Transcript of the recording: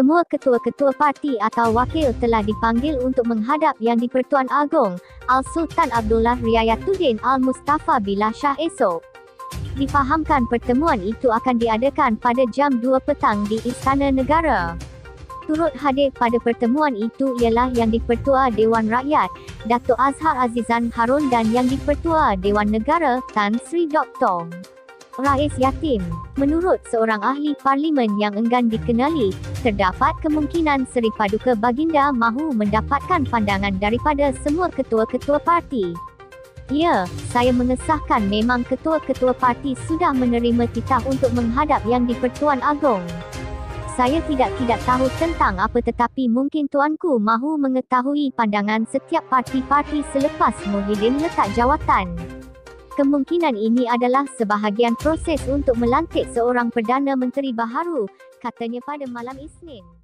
Semua ketua-ketua parti atau wakil telah dipanggil untuk menghadap Yang di-Pertuan Agong, Al-Sultan Abdullah Riayatuddin Al-Mustafa Billah Shah esok. Difahamkan pertemuan itu akan diadakan pada jam 2 petang di Istana Negara. Turut hadir pada pertemuan itu ialah Yang di-Pertua Dewan Rakyat, Datuk Azhar Azizan Harun dan Yang di-Pertua Dewan Negara, Tan Sri Dr. Rais Yatim. Menurut seorang ahli parlimen yang enggan dikenali, terdapat kemungkinan Seri Paduka Baginda mahu mendapatkan pandangan daripada semua ketua-ketua parti. Ya, saya mengesahkan memang ketua-ketua parti sudah menerima titah untuk menghadap Yang di-Pertuan Agong. Saya tidak tahu tentang apa tetapi mungkin tuanku mahu mengetahui pandangan setiap parti-parti selepas Muhyiddin letak jawatan. Kemungkinan ini adalah sebahagian proses untuk melantik seorang Perdana Menteri baharu, katanya pada malam Isnin.